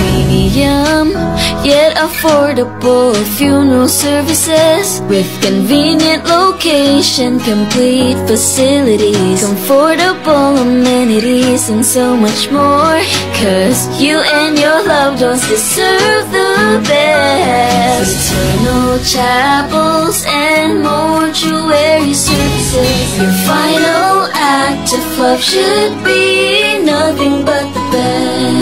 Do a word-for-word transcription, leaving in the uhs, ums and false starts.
Premium, yet affordable funeral services with convenient location, complete facilities, comfortable amenities, and so much more. Cause you and your loved ones deserve the best. Eternal Chapels and Mortuary Services. Your final act of love should be nothing but